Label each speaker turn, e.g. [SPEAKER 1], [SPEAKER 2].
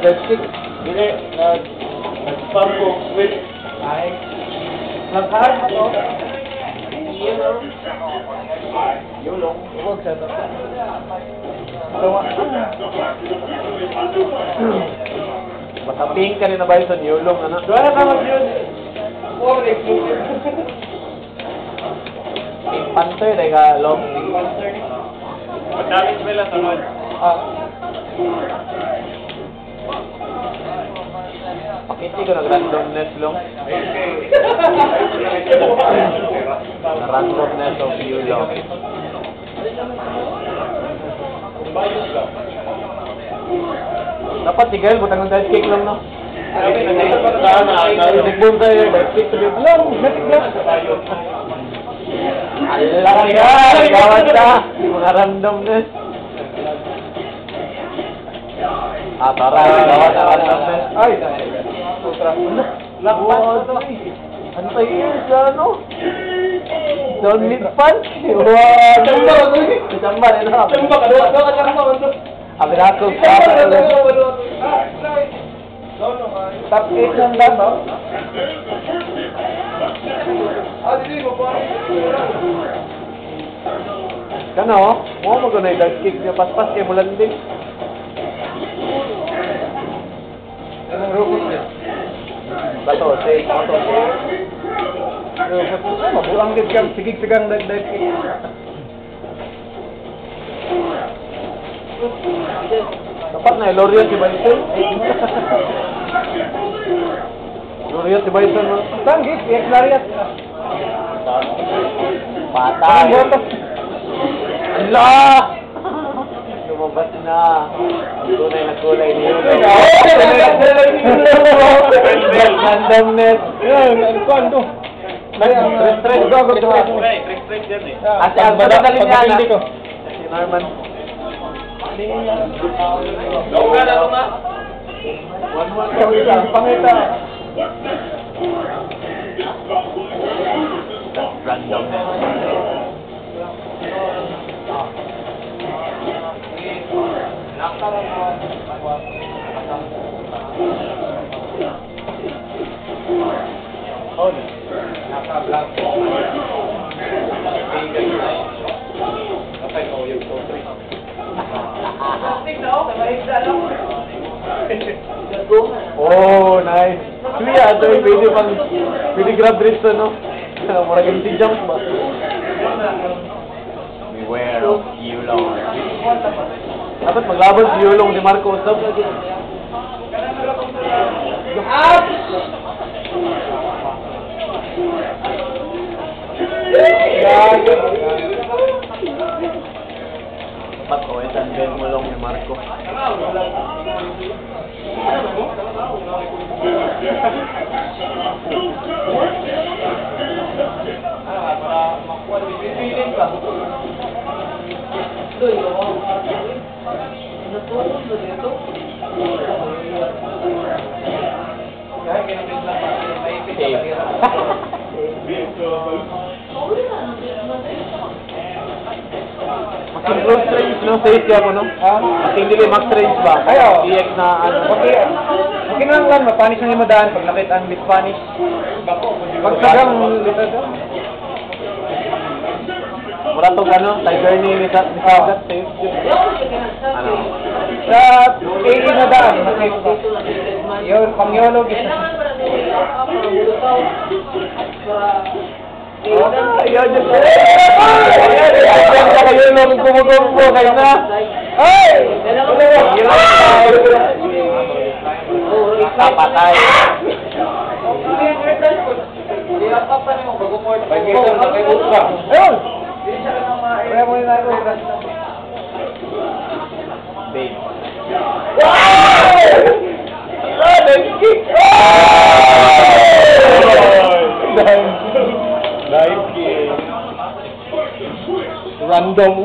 [SPEAKER 1] dead kick.
[SPEAKER 2] Hindi, nag-spam ko with
[SPEAKER 1] Ay. Nag-hard ako.
[SPEAKER 2] yulong.
[SPEAKER 1] Huwag sa ito.
[SPEAKER 3] Basta pink ka rin na ba yun sa Newlong, ano?
[SPEAKER 1] Doon na mag-yun. Or exclusive.
[SPEAKER 3] Pink Panther, dahil ka long.
[SPEAKER 2] Madaming sila sunod.
[SPEAKER 3] Pakiti ko nag-randomness long. Na-randomness of Newlong. Dapat si Gael, butang ng dead kick lang, no? Nag-boom tayo, dead kick to be long. Allah ka! Gawad ka! Mga randomness. Tara, gawad na randomness.
[SPEAKER 1] Ay, lakpan.
[SPEAKER 3] Antay yun sa ano? Don't need punch. Wow! Chamba rin ha.
[SPEAKER 1] Chamba ka doon.
[SPEAKER 3] Abi na ako.
[SPEAKER 1] Top 8 ng dama.
[SPEAKER 3] Kano? Mo mo ganay dag kick niya paspas kay mulan din.
[SPEAKER 1] Anong robot niya?
[SPEAKER 3] Bato, say, bato.
[SPEAKER 1] Mabuang din kang sigig-sigang dag-dag.
[SPEAKER 3] Dapat na Lorian si Bison. Lorian si Bison mo.
[SPEAKER 1] Tanggit, i-exlariat.
[SPEAKER 3] Patay. Allah! Lumabas na. Ang tunay na kulay niyo. Randomness.
[SPEAKER 1] Ano?
[SPEAKER 2] Straight yan eh.
[SPEAKER 3] At ang madali niya na. Si Norman.
[SPEAKER 2] Loga na ito nga.
[SPEAKER 1] Pangita.
[SPEAKER 3] Randomness.
[SPEAKER 1] Oh, naka-black.
[SPEAKER 2] Kapay ko yung top 3.
[SPEAKER 3] Oh, nice. Kuya, ito yung pwede grab dito, no? Maragin si jump ba? Beware of Yulong. Dapat maglaban si Yulong ni Marco Usap. Dapat ko, isan din mo lang ni Marco.
[SPEAKER 1] Para makuha ng feeling ka. Kaya ginamit lang para maipit sa pera.
[SPEAKER 3] Making close range, no? Safe ako, no? Making dili max range ba?
[SPEAKER 1] Ayo.
[SPEAKER 3] EX na ano?
[SPEAKER 1] Okay lang lang, mapanis ang limadaan pag nakita ang Spanish. Pagsagang litad.
[SPEAKER 3] Mura to ano? Tiger ni Sagat, safe. Ano?
[SPEAKER 1] Sa pili na daan, yun, pangyolog isa.
[SPEAKER 3] Ayan, yun. Ayan ka kayo nung kumugumpo kayo na. Ay! Kapatay.
[SPEAKER 1] Ayun! Kaya mo yung naro.
[SPEAKER 3] Babe.
[SPEAKER 1] Wow!
[SPEAKER 3] Nice kick!
[SPEAKER 1] Nice kick. Random